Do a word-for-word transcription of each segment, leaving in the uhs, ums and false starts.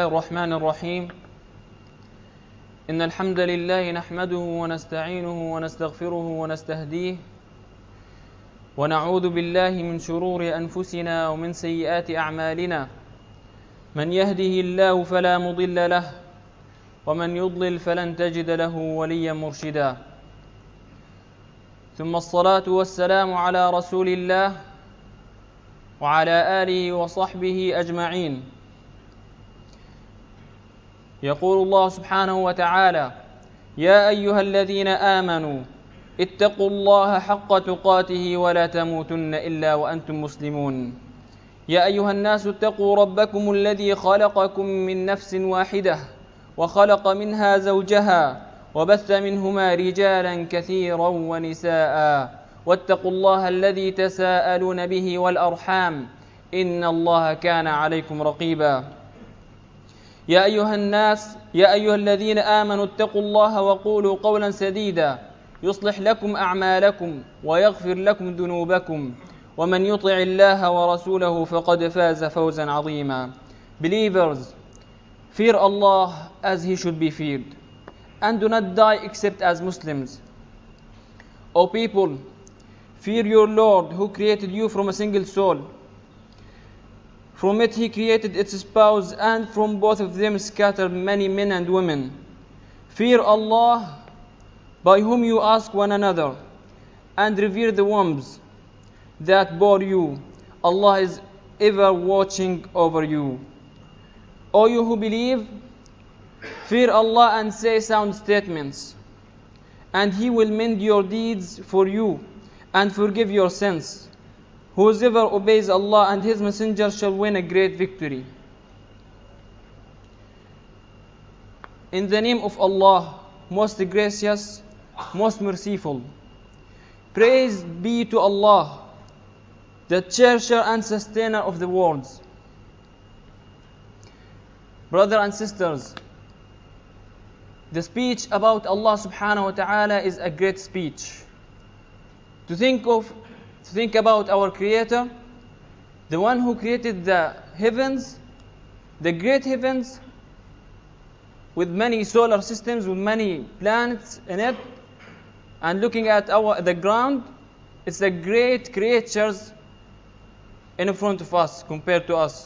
الرحمن الرحيم إن الحمد لله نحمده ونستعينه ونستغفره ونستهديه ونعوذ بالله من شرور أنفسنا ومن سيئات أعمالنا من يهده الله فلا مضل له ومن يضلل فلن تجد له وليا مرشدا ثم الصلاة والسلام على رسول الله وعلى آله وصحبه أجمعين. يقول الله سبحانه وتعالى: يا أيها الذين آمنوا اتقوا الله حق تقاته ولا تموتن إلا وأنتم مسلمون. يا أيها الناس اتقوا ربكم الذي خلقكم من نفس واحدة وخلق منها زوجها وبث منهما رجالا كثيرا ونساء واتقوا الله الذي تساءلون به والأرحام إن الله كان عليكم رقيبا. يا أيها الناس يا أيها الذين آمنوا اتقوا الله وقولوا قولا سديدا يصلح لكم أعمالكم ويغفر لكم ذنوبكم ومن يطع الله ورسوله فقد فاز فوزا عظيما. Believers, fear Allah as He should be feared, and do not die except as Muslims. O people, fear your Lord who created you from a single soul. From it He created its spouse, and from both of them scattered many men and women. Fear Allah, by whom you ask one another, and revere the wombs that bore you. Allah is ever watching over you. O you who believe, fear Allah and say sound statements, and He will mend your deeds for you and forgive your sins. Whoever obeys Allah and His Messenger shall win a great victory. In the name of Allah, most gracious, most merciful. Praise be to Allah, the cherisher and sustainer of the worlds. Brothers and sisters, the speech about Allah subhanahu wa ta'ala is a great speech. To think of To think about our Creator, the one who created the heavens, the great heavens, with many solar systems, with many planets in it, and looking at our the ground, it's the great creatures in front of us compared to us.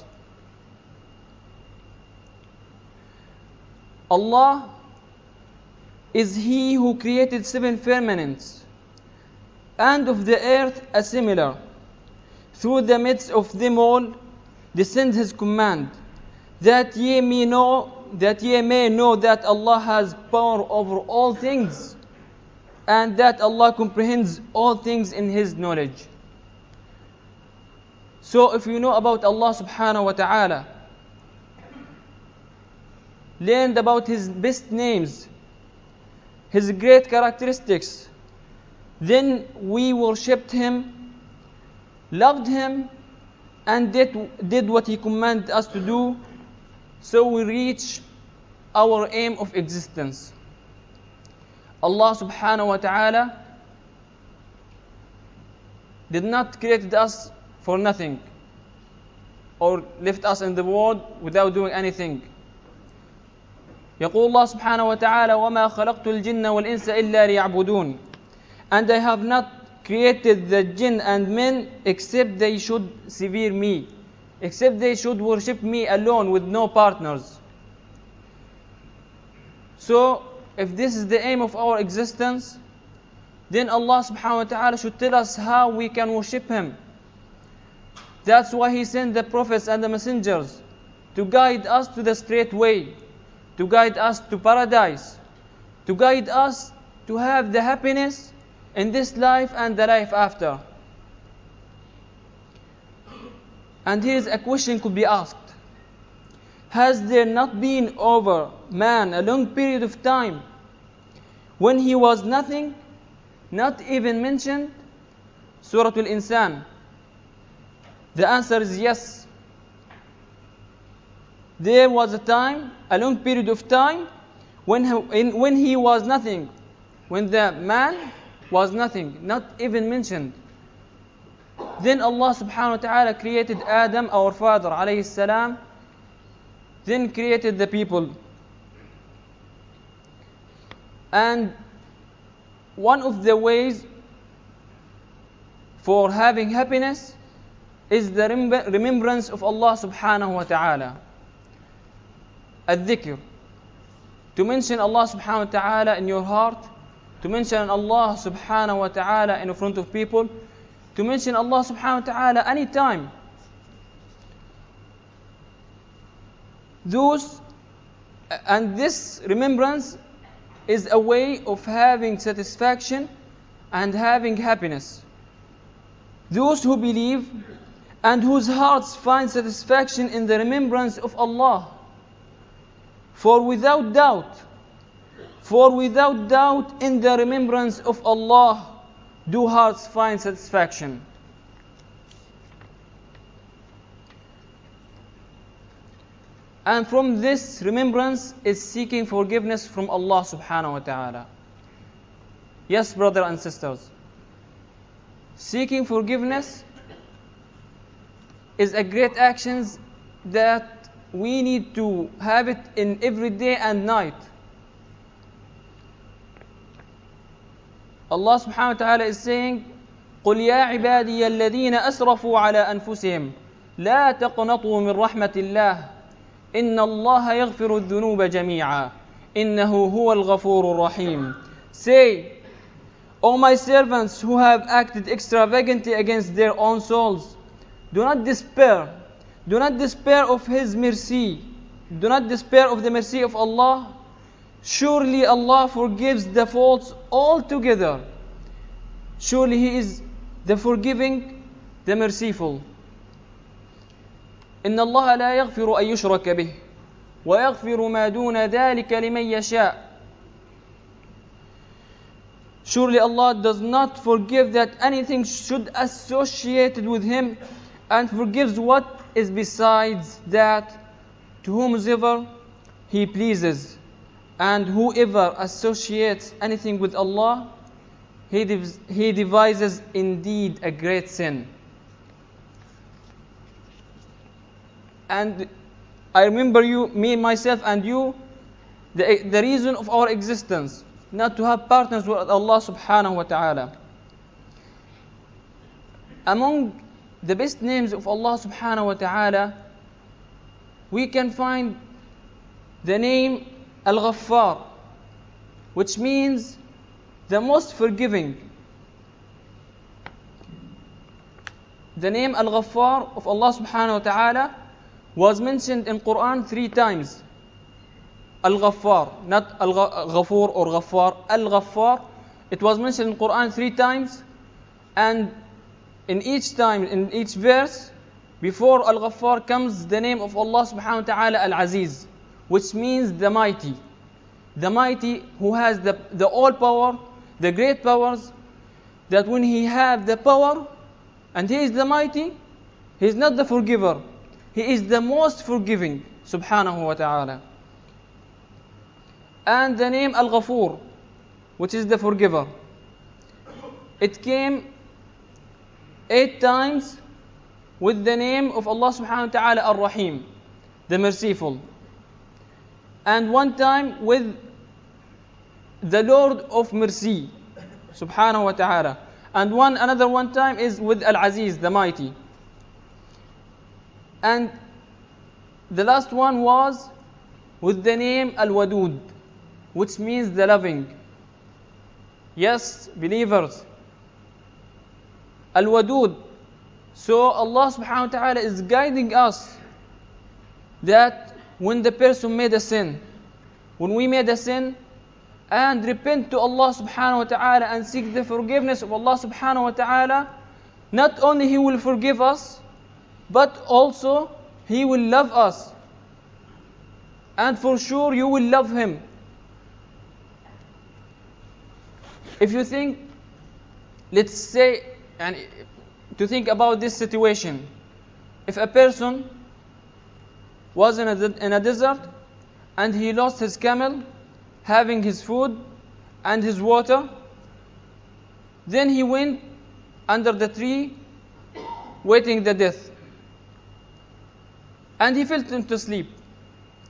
Allah is He who created seven firmaments, and of the earth a similar. Through the midst of them all descends His command, that ye may know that ye may know that Allah has power over all things, and that Allah comprehends all things in His knowledge. So if you know about Allah subhanahu wa ta'ala, learned about His best names, His great characteristics, then we worshipped Him, loved Him, and did, did what He commanded us to do, so we reach our aim of existence. Allah subhanahu wa ta'ala did not create us for nothing, or left us in the world without doing anything. يقول الله سبحانه وتعالى: وما خلقت الجن والإنس إلا ليعبدون. And I have not created the jinn and men except they should serve me, except they should worship me alone with no partners. So, if this is the aim of our existence, then Allah subhanahu wa ta'ala should tell us how we can worship Him. That's why He sent the prophets and the messengers to guide us to the straight way, to guide us to paradise, to guide us to have the happiness in this life and the life after. And here's a question could be asked: has there not been over man a long period of time when he was nothing, not even mentioned? Surah Al-Insan. The answer is yes. There was a time, a long period of time, when he, in, when he was nothing, when the man was nothing, not even mentioned. Then Allah subhanahu wa ta'ala created Adam, our father, alayhi salam, then created the people. And one of the ways for having happiness is the remembrance of Allah subhanahu wa ta'ala. Al-dhikr. To mention Allah subhanahu wa ta'ala in your heart, to mention Allah subhanahu wa ta'ala in front of people, to mention Allah subhanahu wa ta'ala anytime. Those, and this remembrance is a way of having satisfaction and having happiness. Those who believe and whose hearts find satisfaction in the remembrance of Allah. For without doubt, for without doubt in the remembrance of Allah do hearts find satisfaction. And from this remembrance is seeking forgiveness from Allah subhanahu wa ta'ala. Yes, brothers and sisters. Seeking forgiveness is a great action that we need to have it in every day and night. Allah subhanahu wa ta'ala is saying, قُلْ يَا عِبَادِيَ الَّذِينَ أَسْرَفُوا عَلَى أَنفُسِهِمْ لَا تَقْنَطُوا مِنْ رَحْمَةِ اللَّهِ إِنَّ اللَّهَ يَغْفِرُ الذُّنُوبَ جَمِيعًا إِنَّهُ هُوَ الْغَفُورُ الرَّحِيمُ. Say, O my servants who have acted extravagantly against their own souls, do not despair. Do not despair of His mercy. Do not despair of the mercy of Allah. Surely Allah forgives the faults altogether. Surely He is the forgiving, the merciful. إن الله لا يغفر أن يشرك به ويغفر ما دون ذلك لمن يشاء. Surely Allah does not forgive that anything should associated with Him, and forgives what is besides that to whomsoever He pleases. And whoever associates anything with Allah, he, dev- he devises indeed a great sin. And I remember you, me, myself and you, the, the reason of our existence, not to have partners with Allah subhanahu wa ta'ala. Among the best names of Allah subhanahu wa ta'ala, we can find the name Al-Ghaffar, which means the most forgiving. The name Al-Ghaffar of Allah subhanahu wa ta'ala was mentioned in Quran three times. Al-Ghaffar, not Al-Ghafur or Ghaffar, Al-Ghaffar. It was mentioned in Quran three times, and in each time, in each verse, before Al-Ghaffar comes the name of Allah subhanahu wa ta'ala Al-Aziz, which means the mighty. The mighty who has the, the all power, the great powers, that when He has the power, and He is the mighty, He is not the forgiver. He is the most forgiving, subhanahu wa ta'ala. And the name Al-Ghafur, which is the forgiver, it came eight times with the name of Allah subhanahu wa ta'ala Ar-Rahim, the merciful. And one time with the Lord of mercy, subhanahu wa ta'ala. And one another one time is with Al-Aziz, the mighty. And the last one was with the name Al-Wadud, which means the loving. Yes, believers, Al-Wadud. So Allah subhanahu wa ta'ala is guiding us that when the person made a sin, when we made a sin, and repent to Allah subhanahu wa ta'ala and seek the forgiveness of Allah subhanahu wa ta'ala, not only He will forgive us, but also He will love us. And for sure you will love Him. If you think, let's say, and to think about this situation, if a person was in a, in a desert and he lost his camel, having his food and his water, then he went under the tree waiting the death, and he fell into sleep.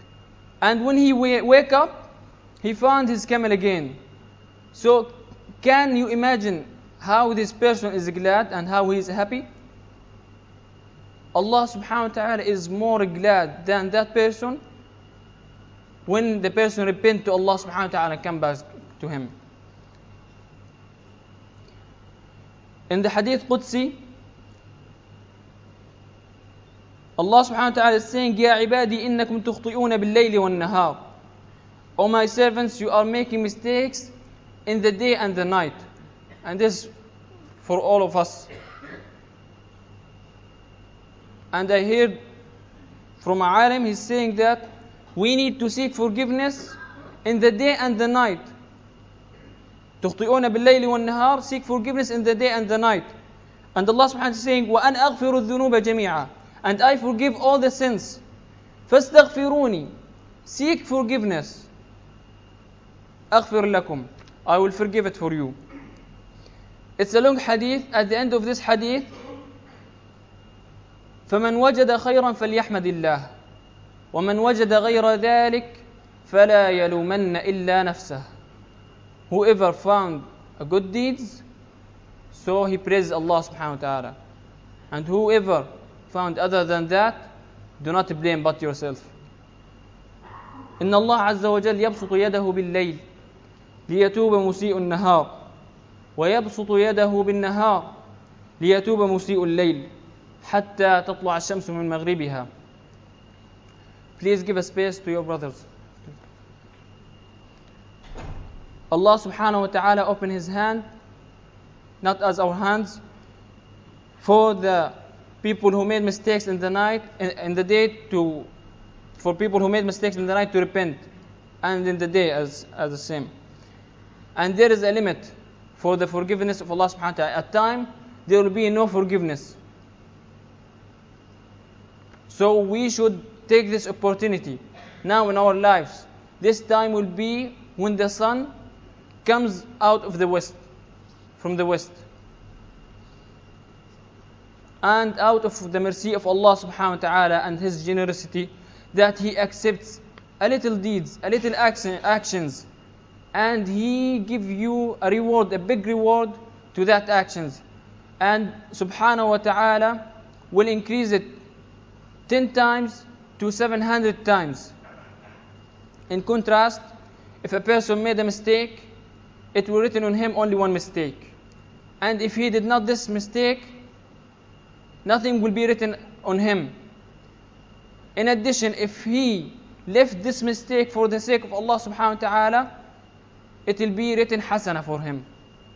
And when he wake up, he found his camel again. So can you imagine how this person is glad and how he is happy? Allah subhanahu wa ta'ala is more glad than that person when the person repent to Allah subhanahu wa ta'ala and come back to him. In the hadith Qudsi, Allah subhanahu wa ta'ala is saying, Ya ibadi innakum tukhti'una bil-layli wan-nahar. O my servants, you are making mistakes in the day and the night. And this for all of us. And I heard from a alim, he's saying that we need to seek forgiveness in the day and the night. تخطئون بالليل والنهار, seek forgiveness in the day and the night. And Allah subhanahu wa ta'ala is saying, وَأَنْ أَغْفِرُ الذُّنُوبَ جَمِيعًا, and I forgive all the sins. فَاسْتَغْفِرُونِي, seek forgiveness. أَغْفِرْ لَكُمْ, I will forgive it for you. It's a long hadith. At the end of this hadith, فَمَنْ وَجَدَ خَيْرًا فَلْيَحْمَدِ اللَّهِ وَمَنْ وَجَدَ غَيْرَ ذَلِكَ فَلَا يَلُومَنَّ إِلَّا نَفْسَهُ. Whoever found a good deeds, so he praises Allah subhanahu wa ta'ala. And whoever found other than that, do not blame but yourself. إن الله عز وجل يبسط يده بالليل ليتوب مسيء النهار ويبسط يده بالنهار ليتوب مسيء الليل حتى تطلع الشمس من مغربها. Please give a space to your brothers. Allah subhanahu wa ta'ala opened his hand, not as our hands, for the people who made mistakes in the night, in, in the day to, for people who made mistakes in the night to repent, and in the day as, as the same. And there is a limit for the forgiveness of Allah subhanahu wa ta'ala. At time, there will be no forgiveness. So we should take this opportunity now in our lives. This time will be when the sun comes out of the west, from the west. And out of the mercy of Allah subhanahu wa ta'ala and His generosity, that He accepts a little deeds, a little action, actions, and He give you a reward, a big reward to that actions. And subhanahu wa ta'ala will increase it ten times to seven hundred times. In contrast, if a person made a mistake, it will written on him only one mistake. And if he did not this mistake, nothing will be written on him. In addition, if he left this mistake for the sake of Allah subhanahu wa ta'ala, it will be written hasana for him.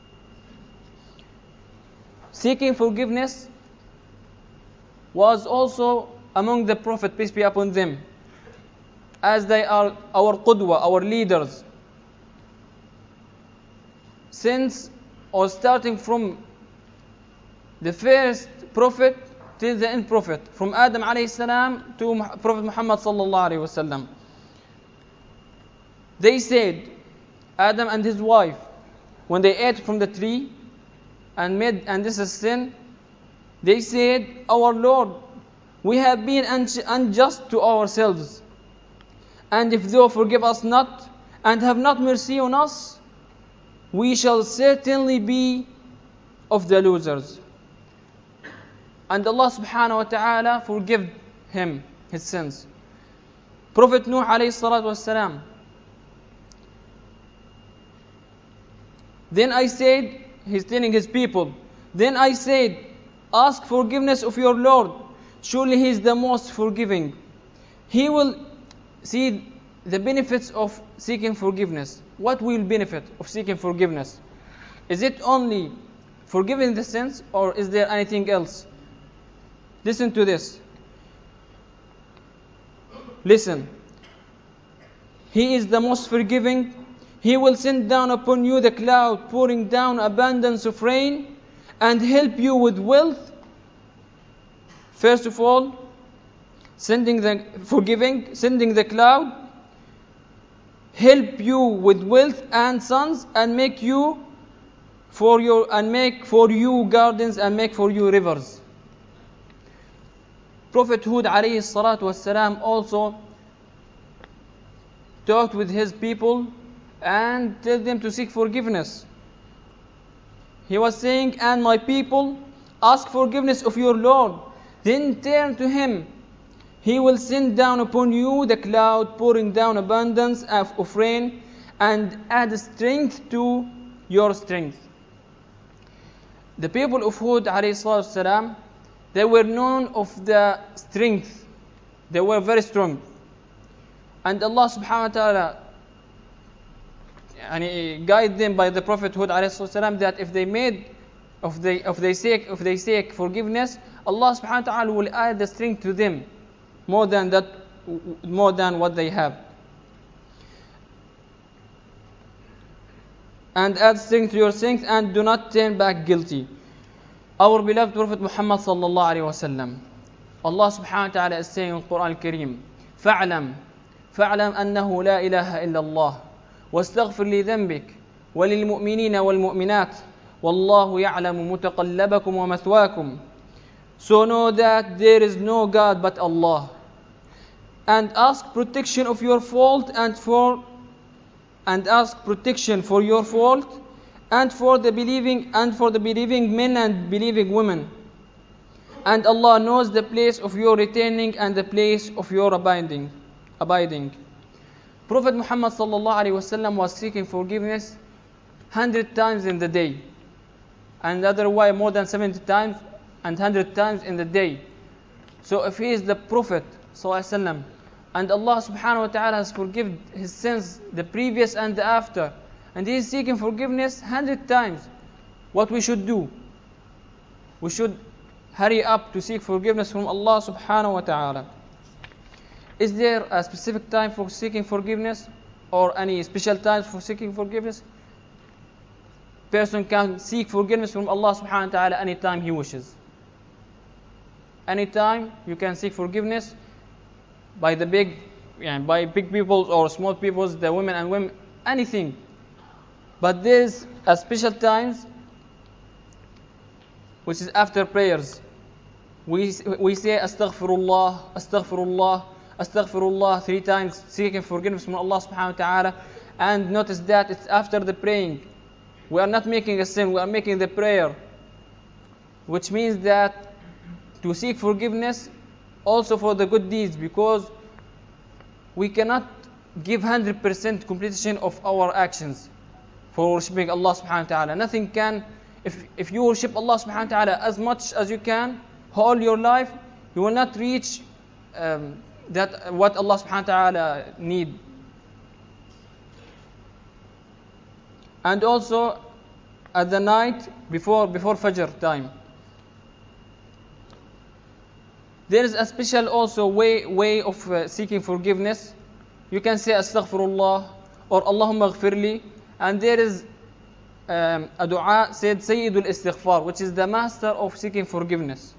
Seeking forgiveness was also among the Prophet, peace be upon them, as they are our qudwa, our leaders. Since, or starting from the first Prophet till the end Prophet, from Adam alayhi salam to Prophet Muhammad sallallahu alayhi wasallam. They said, Adam and his wife, when they ate from the tree and made, and this is sin, they said, our Lord, we have been unjust to ourselves, and if thou forgive us not and have not mercy on us, we shall certainly be of the losers. And Allah subhanahu wa ta'ala forgive him his sins. Prophet Nuh alayhi salatu wassalam, then I said, he's telling his people, then I said, ask forgiveness of your Lord, surely He is the most forgiving. He will see the benefits of seeking forgiveness. What will benefit of seeking forgiveness? Is it only forgiving the sins, or is there anything else? Listen to this. Listen. He is the most forgiving. He will send down upon you the cloud, pouring down abundance of rain, and help you with wealth. First of all, sending the forgiving, sending the cloud, help you with wealth and sons, and make you for your and make for you gardens and make for you rivers. Prophet Hud alayhi salatu wassalam also talked with his people and told them to seek forgiveness. He was saying, and my people, ask forgiveness of your Lord, then turn to him. He will send down upon you the cloud, pouring down abundance of, of rain, and add strength to your strength. The people of Hud, alayhi salatu wasalam, they were known of the strength. They were very strong. And Allah subhanahu wa ta'ala and guide them by the Prophet Hud alayhi salatu wasalam that if they made, if they, if they seek, if they seek forgiveness, Allah subhanahu wa ta'ala will add the strength to them more than that, more than what they have. And add strength to your strength, and do not turn back guilty. Our beloved Prophet Muhammad sallallahu alayhi wa sallam, Allah subhanahu wa ta'ala is saying in the Quran al-Kareem, فَاعْلَمْ فَاعْلَمْ أَنَّهُ لَا إِلَهَ إِلَّا اللَّهِ وَاسْتَغْفِرْ لِذَنْبِكَ وَلِلْمُؤْمِنِينَ وَالْمُؤْمِنَاتِ وَاللَّهُ يَعْلَمُ مُتَقَلَّبَكُمْ وَمَثْوَاكُمْ. So know that there is no God but Allah, and ask protection of your fault and for and ask protection for your fault and for the believing and for the believing men and believing women. And Allah knows the place of your returning and the place of your abiding. Abiding. Prophet Muhammad sallallahu alaihi wasallam was seeking forgiveness hundred times in the day, and otherwise more than seventy times and hundred times in the day. So if he is the Prophet sallallahu alaihi wasallam, and Allah subhanahu wa ta'ala has forgiven his sins, the previous and the after, and he is seeking forgiveness hundred times, what we should do? We should hurry up to seek forgiveness from Allah subhanahu wa ta'ala. Is there a specific time for seeking forgiveness, or any special times for seeking forgiveness? Person can seek forgiveness from Allah subhanahu wa ta'ala anytime he wishes. Anytime you can seek forgiveness by the big, yeah, by big people or small people, the women and women, anything. But there's a special times which is after prayers. We we say astaghfirullah, astaghfirullah, astaghfirullah three times, seeking forgiveness from Allah subhanahu wa ta'ala. And notice that it's after the praying. We are not making a sin, we are making the prayer, which means that to seek forgiveness also for the good deeds, because we cannot give one hundred percent completion of our actions for worshipping Allah subhanahu wa ta'ala. Nothing can, if, if you worship Allah subhanahu wa ta'ala as much as you can, all your life, you will not reach um, that what Allah subhanahu wa ta'ala need. And also at the night before before Fajr time, there is a special also way way of uh, seeking forgiveness. You can say astaghfirullah or Allahumma ghfirli, and there is um, a dua said Sayyidul Istighfar, which is the master of seeking forgiveness.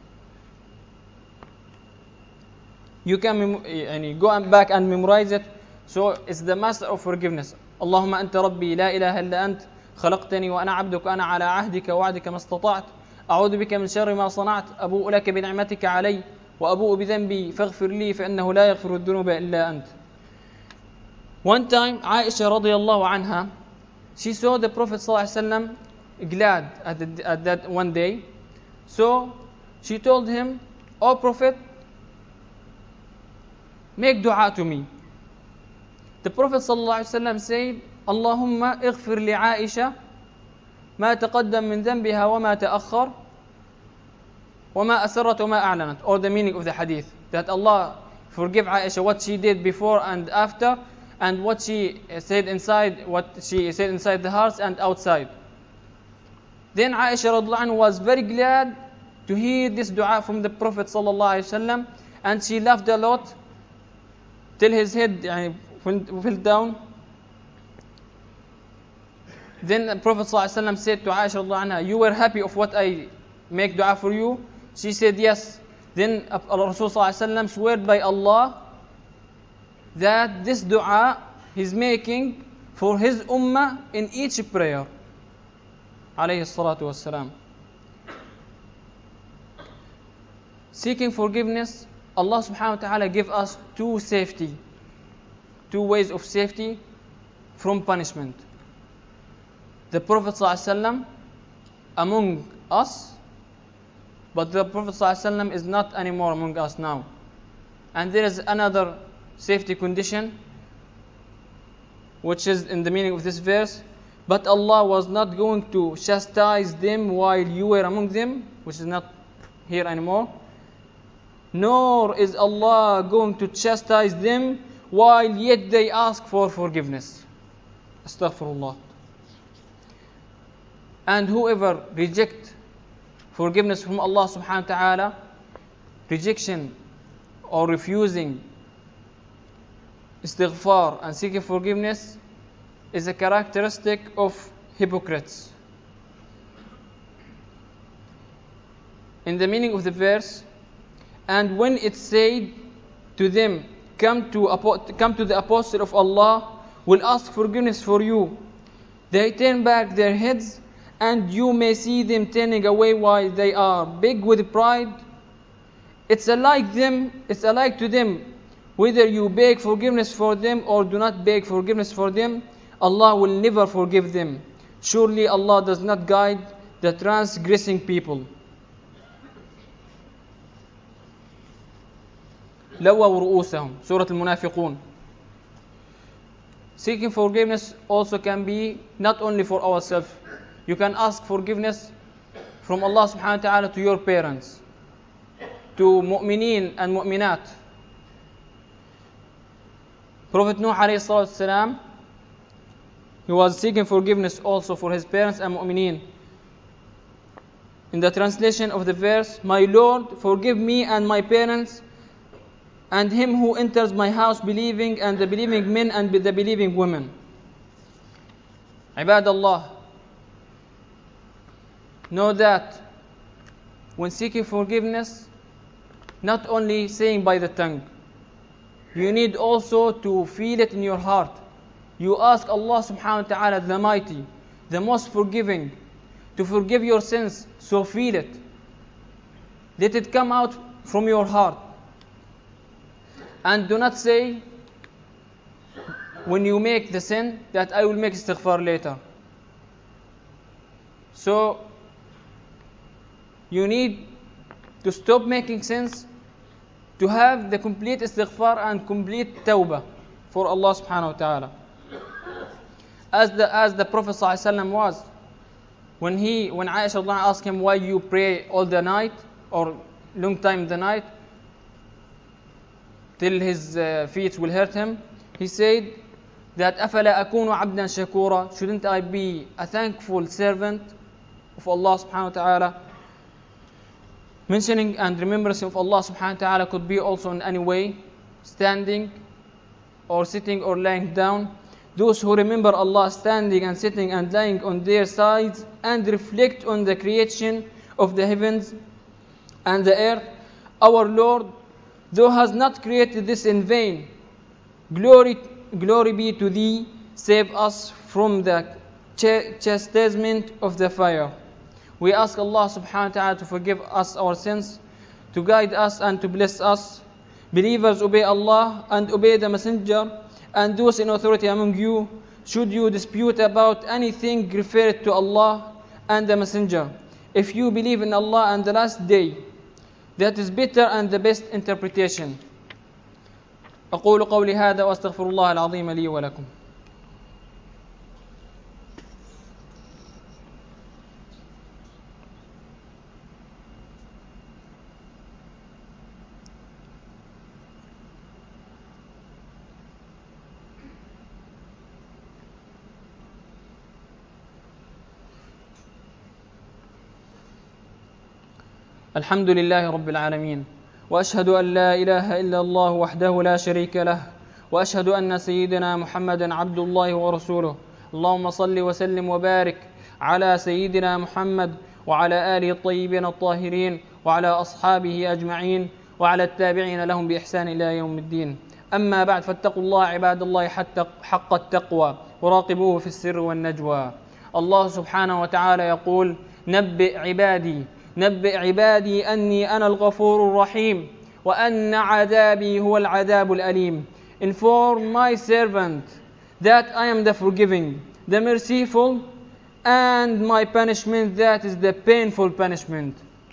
You can mem- go back and memorize it. So it's the master of forgiveness. Allahumma anta rabbi la ilaha illa ant خلقتني وأنا عبدك أنا على عهدك ووعدك ما استطعت أعوذ بك من شر ما صنعت أبوء لك بنعمتك علي وأبوء بذنبي فاغفر لي فإنه لا يغفر الذنوب إلا أنت. One time Aisha radiallahu anha, she saw the Prophet sallallahu alaihi wasallam glad at, the, at that one day. So she told him, "O Prophet, make dua to me." The Prophet sallallahu alaihi wasallam said, Allahumma ighfir li Aisha ma taqaddam min dhanbiha wa ma ta'akhkhar wa ma asarrat wa ma a'lanat. Or the meaning of the hadith, that Allah forgive Aisha what she did before and after, and what she said inside, what she said inside the heart and outside. Then Aisha radhiallahu anha was very glad to hear this dua from the Prophet sallallahu alaihi wasallam, and she laughed a lot till his head yani, fell down. Then the Prophet ﷺ said to Aisha radiallahu anha, "You were happy of what I make dua for you?" She said, "Yes." Then Rasul ﷺ swore by Allah that this dua he's making for his ummah in each prayer. Alayhi salatu wassalam. Seeking forgiveness, Allah subhanahu wa ta'ala give us two safety. two ways of safety from punishment. The Prophet ﷺ among us, but the Prophet ﷺ is not anymore among us now. And there is another safety condition, which is in the meaning of this verse. But Allah was not going to chastise them while you were among them, which is not here anymore. Nor is Allah going to chastise them while yet they ask for forgiveness. Astaghfirullah. And whoever reject forgiveness from Allah subhanahu wa ta'ala, rejection or refusing istighfar and seeking forgiveness is a characteristic of hypocrites. In the meaning of the verse, and when it said to them, come to, come to the apostle of Allah, will ask forgiveness for you, they turn back their heads, and you may see them turning away while they are big with pride. It's alike them, it's alike to them, whether you beg forgiveness for them or do not beg forgiveness for them, Allah will never forgive them. Surely Allah does not guide the transgressing people. لووا رؤوسهم, Surah Al-Munafiqun. Seeking forgiveness also can be not only for ourselves. You can ask forgiveness from Allah subhanahu wa ta'ala to your parents, to mu'mineen and mu'minat. Prophet Nuh alayhi salatu wasalam, he was seeking forgiveness also for his parents and mu'mineen. In the translation of the verse, my Lord, forgive me and my parents and him who enters my house believing, and the believing men and the believing women. Ibadallah, know that when seeking forgiveness, not only saying by the tongue, you need also to feel it in your heart. You ask Allah subhanahu wa ta'ala, the mighty, the most forgiving, to forgive your sins, so feel it. Let it come out from your heart. And do not say, when you make the sin, that I will make istighfar later. So, you need to stop making sins, to have the complete istighfar and complete tawbah for Allah subhanahu wa ta'ala. As the, as the Prophet sallallahu alaihi wasallam was, when he, when Aisha asked him why you pray all the night, or long time in the night, till his uh, feet will hurt him, he said that أَفَلَا أَكُونُ عَبْدًا شَكُورًا, shouldn't I be a thankful servant of Allah subhanahu wa ta'ala? Mentioning and remembrance of Allah subhanahu wa ta'ala could be also in any way, standing or sitting or lying down. Those who remember Allah standing and sitting and lying on their sides and reflect on the creation of the heavens and the earth, our Lord, thou has not created this in vain. Glory, glory be to thee, save us from the ch- chastisement of the fire. We ask Allah subhanahu wa ta'ala to forgive us our sins, to guide us and to bless us. Believers, obey Allah and obey the Messenger, and those in authority among you, should you dispute about anything, refer it to Allah and the Messenger. If you believe in Allah and the last day, that is better and the best interpretation. أقول قولي هذا وأستغفر الله العظيم لي ولكم. الحمد لله رب العالمين، وأشهد أن لا إله إلا الله وحده لا شريك له، وأشهد أن سيدنا محمدا عبد الله ورسوله. اللهم صل وسلم وبارك على سيدنا محمد وعلى آله الطيبين الطاهرين وعلى أصحابه أجمعين وعلى التابعين لهم بإحسان إلى يوم الدين. أما بعد، فاتقوا الله عباد الله حتى حق التقوى وراقبوه في السر والنجوى. الله سبحانه وتعالى يقول: نبئ عبادي نبئ عبادي أني أنا الغفور الرحيم وأن عذابي هو العذاب الأليم. inform my servant that I am the forgiving, the merciful, and my punishment, that is the painful punishment.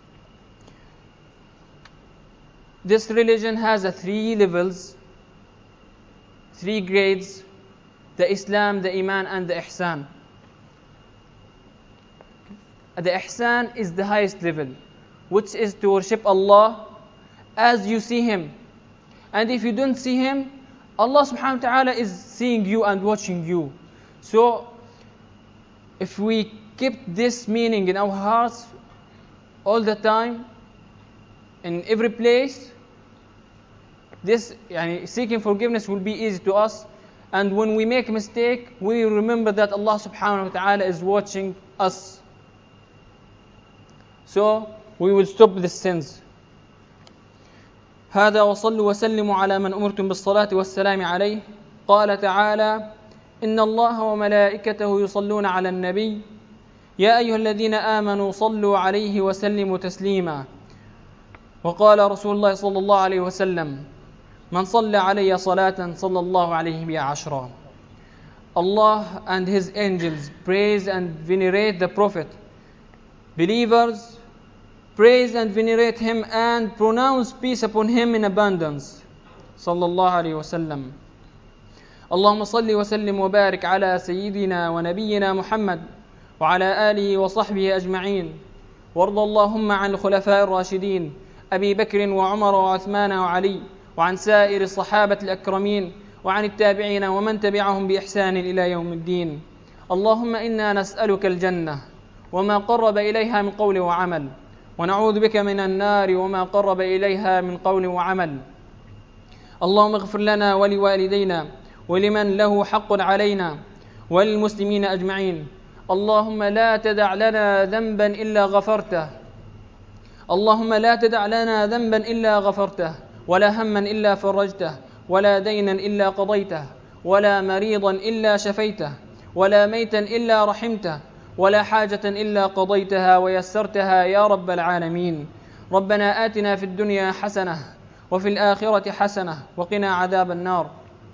This religion has a three levels, three grades: the Islam, the Iman, and the Ihsan. The Ihsan is the highest level, which is to worship Allah as you see Him. And if you don't see Him, Allah subhanahu wa ta'ala is seeing you and watching you. So, if we keep this meaning in our hearts all the time, in every place, this yani, seeking forgiveness will be easy to us. And when we make a mistake, we remember that Allah subhanahu wa ta'ala is watching us. So, we will stop the sins. هذا وصلوا وسلموا على من أمرتم بالصلاة والسلام عليه. قال تعالى: إن الله وملائكته يصلون على النبي يا أيها الذين آمنوا صلوا عليه وسلموا تسليما. وقال رسول الله صلى الله عليه وسلم: من صلى علي صلاة صلى الله عليه بها عشرا. Allah and His angels praise and venerate the Prophet. Believers praise and venerate him and pronounce peace upon him in abundance. Sallallahu alayhi wa sallam. Allahumma salli wa sallim wa barik ala sayyidina wa nabiyyina Muhammad wa ala alihi wa sahbihi ajma'in. Warda Allahumma an khulafai ar-rashidin Abi Bakr wa Umar wa Uthman wa Ali wa an sa'ir as-sahabat al-akramin wa an at-tabi'in wa man tabi'ahum bi ihsan ila yawm ad-din. Allahumma inna nas'aluka al-jannah wa ma qarraba ilayha min qawli wa amal. ونعوذ بك من النار وما قرب إليها من قول وعمل. اللهم اغفر لنا ولوالدينا ولمن له حق علينا وللمسلمين أجمعين. اللهم لا تدع لنا ذنبا إلا غفرته. اللهم لا تدع لنا ذنبا إلا غفرته ولا هما إلا فرجته ولا دينا إلا قضيته ولا مريضا إلا شفيته ولا ميتا إلا رحمته ولا حاجة إلا قضيتها ويسرتها يا رب العالمين. ربنا آتنا في الدنيا حسنة وفي الآخرة حسنة وقنا عذاب النار.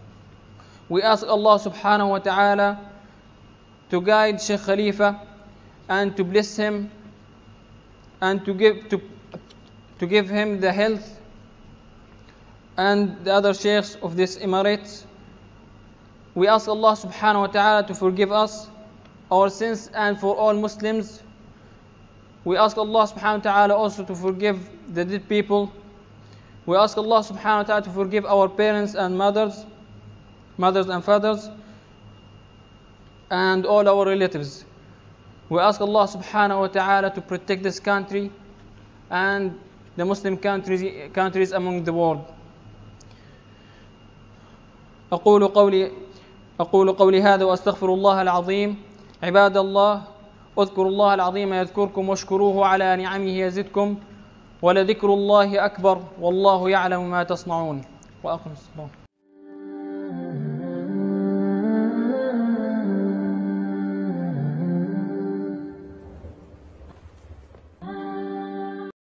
We ask Allah subhanahu wa ta'ala to guide Sheikh Khalifa and to bless him and to give to, to give him the health and the other sheikhs of this emirate. We ask Allah subhanahu wa ta'ala to forgive us our sins and for all Muslims. We ask Allah subhanahu wa ta'ala also to forgive the dead people. We ask Allah subhanahu wa ta'ala to forgive our parents and mothers, mothers and fathers, and all our relatives. We ask Allah subhanahu wa ta'ala to protect this country and the Muslim countries, countries among the world. أقول قولي أقول قولي هذا وأستغفر الله العظيم. عباد الله، اذكروا الله العظيم يذكركم واشكروه على نعمه يزدكم ولذكر الله أكبر والله يعلم ما تصنعون. وأقم الصلاة.